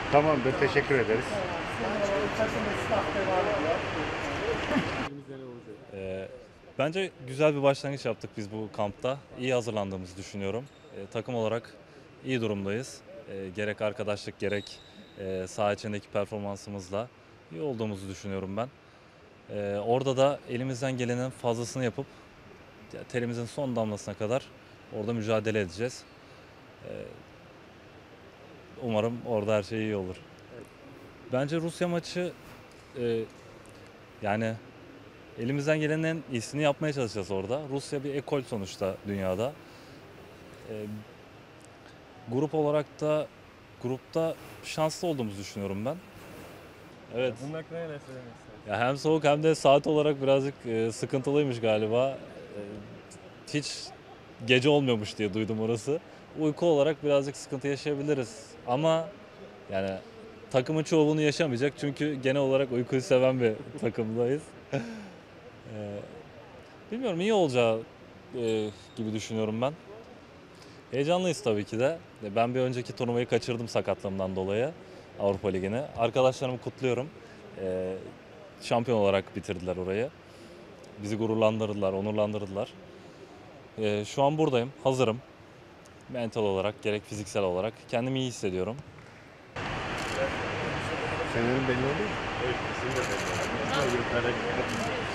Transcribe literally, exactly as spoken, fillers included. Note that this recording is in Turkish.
Tamamdır, teşekkür ederiz. Ee, Bence güzel bir başlangıç yaptık biz bu kampta. İyi hazırlandığımızı düşünüyorum. Ee, takım olarak iyi durumdayız. Ee, gerek arkadaşlık gerek e, saha içindeki performansımızla iyi olduğumuzu düşünüyorum ben. Ee, orada da elimizden gelenin fazlasını yapıp ya, terimizin son damlasına kadar orada mücadele edeceğiz. Ee, Umarım orada her şey iyi olur. Bence Rusya maçı e, yani elimizden gelenin en iyisini yapmaya çalışacağız orada. Rusya bir ekol sonuçta dünyada. Ee, Grup olarak da grupta şanslı olduğumuzu düşünüyorum ben. Evet. Bunun hakkında neler söylemek istersin? Ya hem soğuk hem de saat olarak birazcık e, sıkıntılıymış galiba. E, hiç gece olmuyormuş diye duydum orası. Uyku olarak birazcık sıkıntı yaşayabiliriz. Ama yani takımın çoğu bunu yaşamayacak çünkü genel olarak uykuyu seven bir takımdayız. E, Bilmiyorum iyi olacağı e, gibi düşünüyorum ben. Heyecanlıyız tabii ki de. Ben bir önceki turnuvayı kaçırdım sakatlığımdan dolayı Avrupa Ligi'ni. Arkadaşlarımı kutluyorum. Ee, şampiyon olarak bitirdiler orayı. Bizi gururlandırdılar, onurlandırdılar. Ee, şu an buradayım, hazırım. Mental olarak, gerek fiziksel olarak. Kendimi iyi hissediyorum. Senin belli oluyor mu? Evet, kesinlikle.